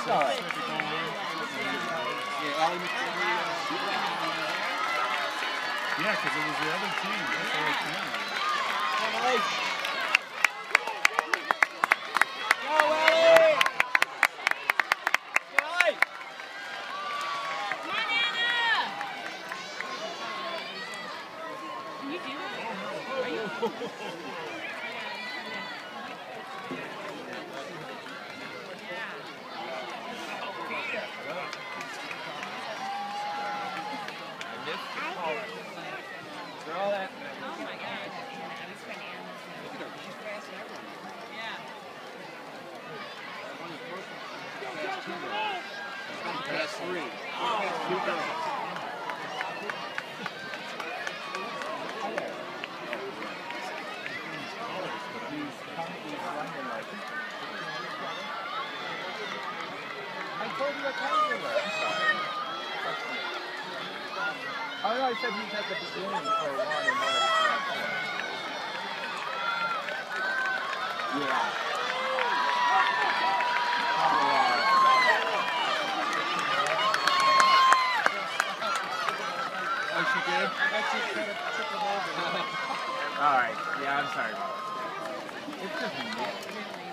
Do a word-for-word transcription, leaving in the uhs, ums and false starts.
start. Yeah, because it was the other team. That's the other team. Go, Ellie! Go, Ellie! Come on, Anna! Can you do that? Are you? Throw that. Oh my gosh. I was trying to answer. She's fast and everyone. Yeah. Pass three. Two girls. I told you what time you were. I'm sorry. Oh no, I said he's at the beginning for one and one. Yeah. Oh, she did? Alright, yeah, I'm sorry about that. It's just